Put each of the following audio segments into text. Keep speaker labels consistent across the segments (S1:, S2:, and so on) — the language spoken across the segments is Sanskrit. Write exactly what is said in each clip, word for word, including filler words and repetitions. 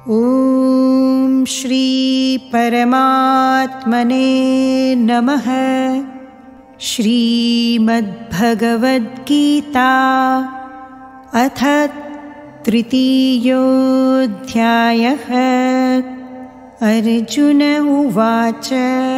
S1: ॐ श्री परमात्मने नमः। श्रीमद्भगवद्गीता अथ तृतीयोऽध्यायः। अर्जुन उवाच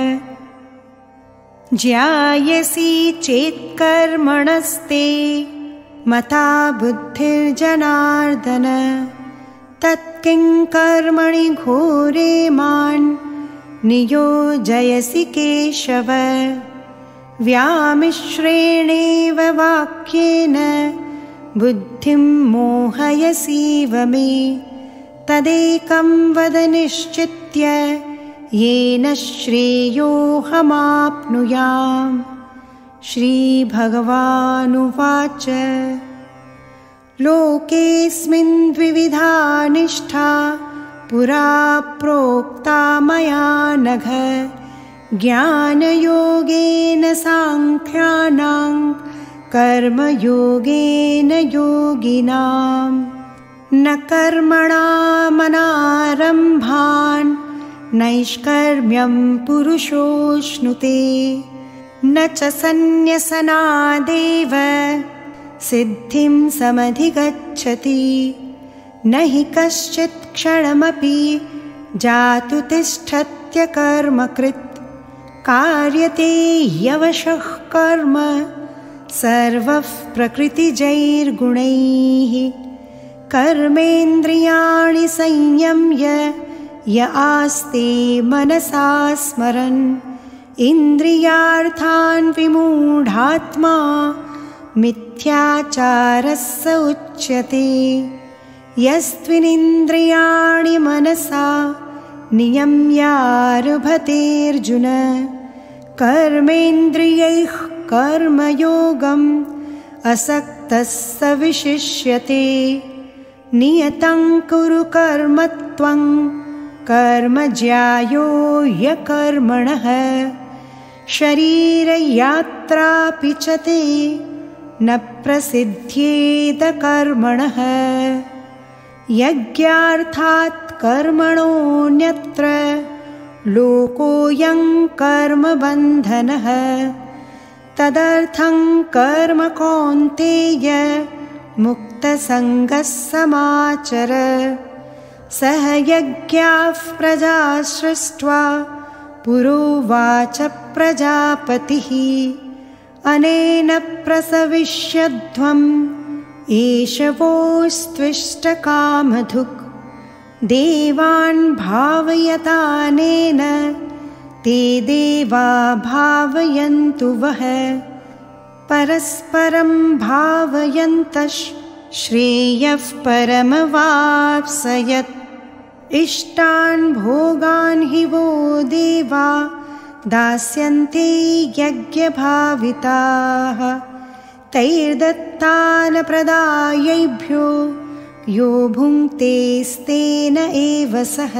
S1: ज्यायसि चेत्कर्मणस्ते मता बुद्धिर्जनार्दन तत्किं कर्मणि घोरे मां नियोजयसि केशव। व्यामिश्रेणेव वाक्येन बुद्धिं मोहयसीव मे तदेकं वद निश्चित्य येन श्रेयोऽहमाप्नुयाम्। श्रीभगवानुवाच लोकेऽस्मिन् द्विविधा निष्ठा पुरा प्रोक्ता मया नघ। ज्ञानयोगेन साङ्ख्यानां कर्मयोगेन योगिनां। न कर्मणामनारम्भान् नैष्कर्म्यं पुरुषोऽश्नुते न च सन्न्यसनादेव सिद्धिं समधिगच्छति। न हि कश्चित् क्षणमपि जातु तिष्ठत्य कर्मकृत् कार्यते ह्यवशः कर्म सर्वः प्रकृतिजैर्गुणैः। कर्मेन्द्रियाणि संयम्य य आस्ते मनसा स्मरन् इन्द्रियार्थान् विमूढात्मा मिथ्याचारः स उच्यते। यस्त्विन्द्रियाणि मनसा नियम्यारभतेऽर्जुन कर्मेन्द्रियैः कर्मयोगम् असक्तः स विशिष्यते। नियतं कुरु कर्म त्वं कर्म ज्यायो ह्यकर्मणः शरीरयात्रापि च ते न प्रसिद्ध्येद कर्मणः। यज्ञार्थात् कर्मणोऽन्यत्र लोकोऽयं कर्मबन्धनः। तदर्थं कर्म कौन्तेय मुक्तसङ्गः समाचर। सह यज्ञाः प्रजा सृष्ट्वा पुरोवाच प्रजापतिः अनेन प्रसविष्यध्वम् एष वोस्त्विष्टकामधुक्। देवान् भावयतानेन ते देवा भावयन्तु वः। परस्परं भावयन्तः श्रेयः परमवाप्स्यत्। इष्टान् भोगान् हि वो देवा दास्यन्ते यज्ञभाविताः। तैर्दत्तान् प्रदायैभ्यो यो भुङ्क्तेस्तेन एव सः।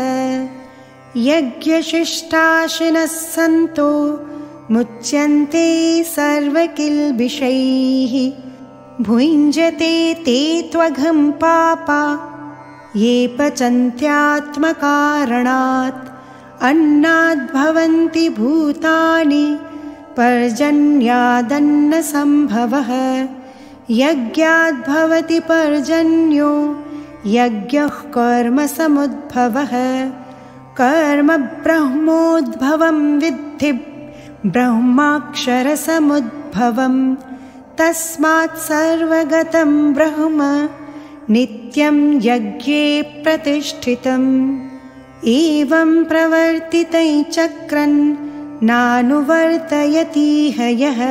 S1: यज्ञशिष्टाशिनः सन्तो मुच्यन्ते सर्वकिल्बिषैः। भुञ्जते ते त्वघं पापा ये पचन्त्यात्मकारणात्। अन्नाद्भवन्ति भूतानि पर्जन्यादन्नसम्भवः। यज्ञाद्भवति पर्जन्यो यज्ञः कर्मसमुद्भवः। कर्म ब्रह्मोद्भवं विद्धि ब्रह्माक्षरसमुद्भवम्। तस्मात् सर्वगतं ब्रह्म नित्यं यज्ञे प्रतिष्ठितम्। एवं प्रवर्तितं चक्रन् नानुवर्तयतीह यः।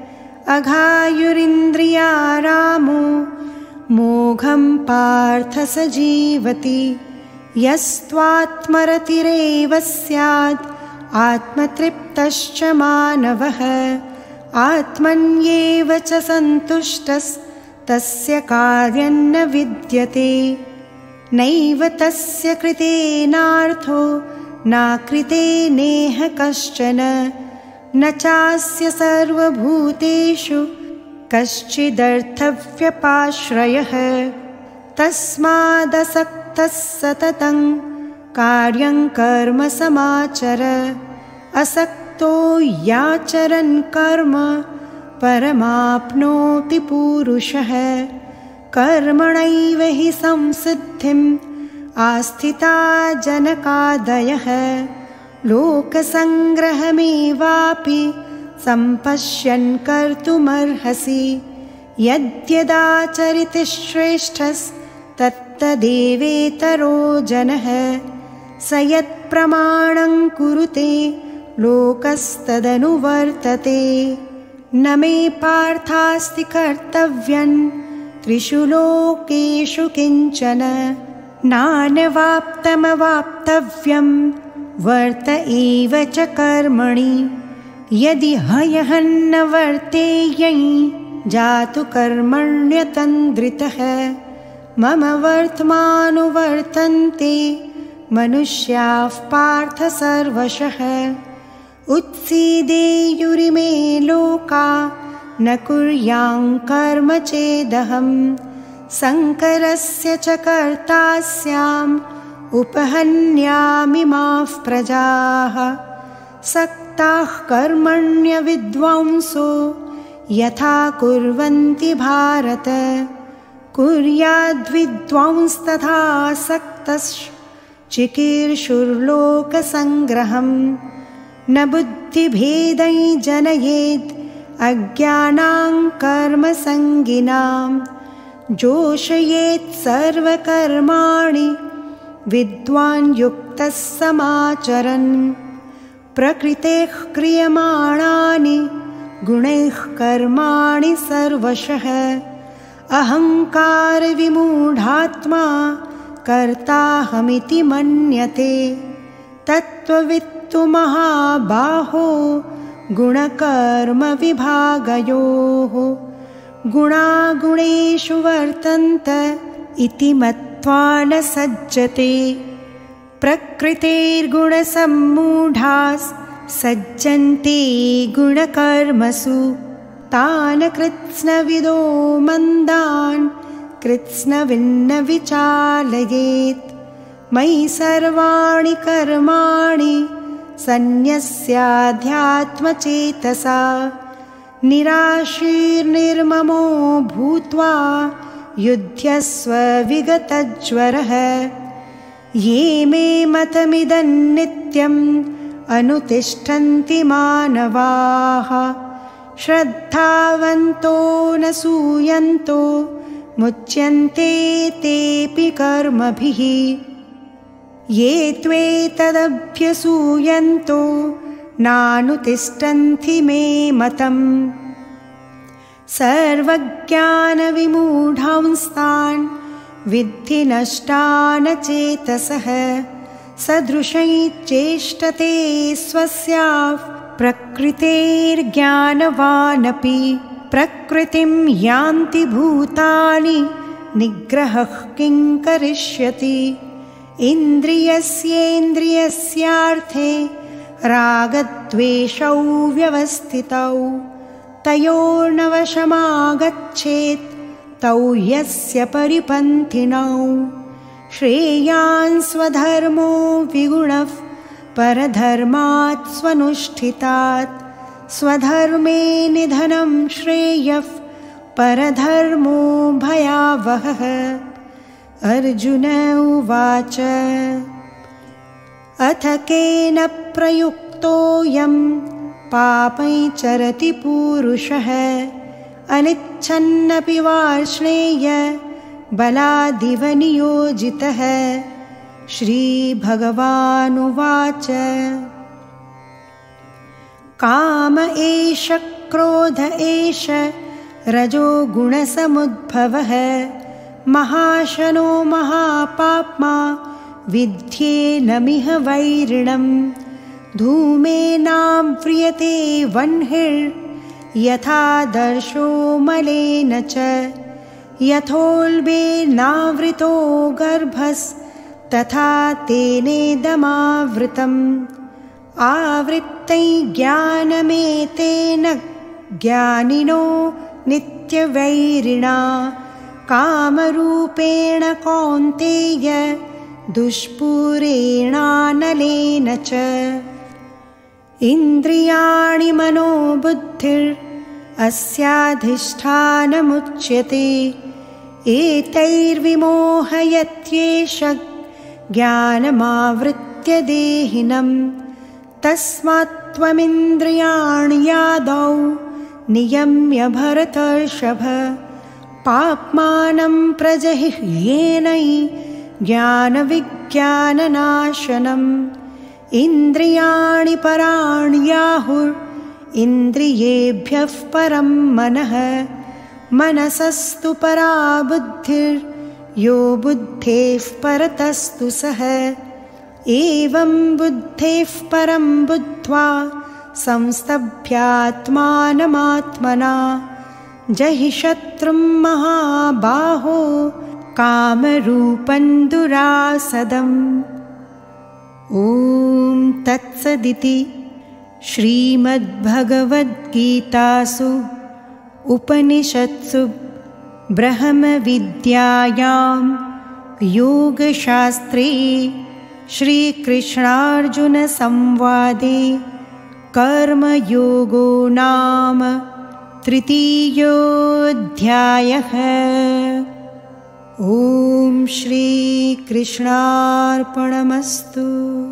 S1: अघायुरिन्द्रियारामो मोघं पार्थ स जीवति। यस्त्वात्मरतिरेव स्यात् आत्मतृप्तश्च मानवः। आत्मन्येव च सन्तुष्टस्तस्य कार्यं न विद्यते। नैव तस्य कृतेनार्थो नाकृते नेह कश्चन। न चास्य सर्वभूतेषु कश्चिदर्थव्यपाश्रयः। तस्मादसक्तः सततं कार्यं कर्म समाचर असक्तो याचरन् कर्म परमाप्नोति पुरुषः कर्मणैव हि संसिद्धिम् आस्थिता जनकादयः लोकसङ्ग्रहमेवापि सम्पश्यन् कर्तुमर्हसि यद्यदाचरिति श्रेष्ठस्तत्तदेवेतरो जनः स यत्प्रमाणं कुरुते लोकस्तदनुवर्तते न मे पार्थास्ति कर्तव्यं त्रिषु लोकेषु किञ्चन नानवाप्तमवाप्तव्यं वर्त एव च कर्मणि यदि हयहन्न वर्तेयं जातु कर्मण्यतन्द्रितः मम वर्त्मानुवर्तन्ते मनुष्याः पार्थ सर्वशः उत्सीदेयुरिमे लोका न कुर्यां कर्म चेदहम् संकरस्य च कर्ता स्याम् उपहन्यामिमाः प्रजाः सक्ताः कर्मण्यविद्वांसो यथा कुर्वन्ति भारत कुर्याद्विद्वांस्तथा सक्तश्चिकीर्षुर्लोकसङ्ग्रहम् न बुद्धिभेदै जनयेद् अज्ञानां कर्मसङ्गिनाम् जोषयेत् सर्वकर्माणि विद्वान् युक्तः समाचरन् प्रकृतेः क्रियमाणानि गुणैः कर्माणि सर्वशः अहङ्कारविमूढात्मा कर्ताहमिति मन्यते तत्त्ववित्तु महाबाहो गुणकर्मविभागयोः गुणागुणेषु वर्तन्त इति मत्वा न सज्जते प्रकृतेर्गुणसम्मूढाः सज्जन्ते गुणकर्मसु तान् कृत्स्नविदो मन्दान् कृत्स्नविन्न विचालयेत् मयि सर्वाणि कर्माणि सन्न्यस्याध्यात्मचेतसा निराशीर्निर्ममो भूत्वा युध्यस्व विगतज्वरः ये मे मतमिदं नित्यम् अनुतिष्ठन्ति मानवाः श्रद्धावन्तो न सूयन्तो मुच्यन्ते तेऽपि कर्मभिः ये त्वेतदभ्यसूयन्तो नानुतिष्ठन्ति मे मतम् सर्वज्ञानविमूढांस्तान् विद्धि नष्टान् चेतसः सदृशैश्चेष्टते स्वस्याः प्रकृतेर्ज्ञानवानपि प्रकृतिं यान्ति भूतानि निग्रहः किं करिष्यति इन्द्रियस्येन्द्रियस्यार्थे रागद्वेषौ व्यवस्थितौ तयोर्नवशमागच्छेत् तौ यस्य परिपन्थिनौ श्रेयान् स्वधर्मो विगुणः परधर्मात् स्वनुष्ठितात् स्वधर्मे निधनं श्रेयः परधर्मो भयावहः अर्जुन उवाच अथ केन प्रयुक्तोऽयं पापैश्चरति पूरुषः अनिच्छन्नपि वार्ष्णेय बलादिव नियोजितः श्रीभगवानुवाच काम एष क्रोध एष रजो गुणसमुद्भवः महाशनो महापाप्मा विद्येनमिह वैरिणम् धूमेनाव्रियते वह्निर्यथा दर्शो मलेन च यथोल्बेनावृतो गर्भस्तथा तेनेदमावृतम् आवृत्तै ज्ञानमेतेन ज्ञानिनो नित्यवैरिणा कामरूपेण कौन्तेय दुष्पूरेणानलेन च इन्द्रियाणि मनोबुद्धिर् अस्याधिष्ठानमुच्यते एतैर्विमोहयत्येष ज्ञानमावृत्य देहिनम् तस्मात्त्वमिन्द्रियाणि यादौ नियम्य भरतर्षभ पाप्मानं प्रजह्येनै ज्ञानविज्ञाननाशनम् इन्द्रियाणि पराणि याहुर् इन्द्रियेभ्यः परं मनः मनसस्तु परा बुद्धिर् यो बुद्धेः परतस्तु सः एवं बुद्धेः परं बुद्ध्वा संस्तभ्यात्मानमात्मना जहि शत्रुं महाबाहो कामरूपं दुरासदम्। ॐ तत्सदिति श्रीमद्भगवद्गीतासु उपनिषत्सु ब्रह्मविद्यायां योगशास्त्रे श्रीकृष्णार्जुनसंवादे कर्मयोगो नाम तृतीयोऽध्यायः। ॐ श्रीकृष्णार्पणमस्तु।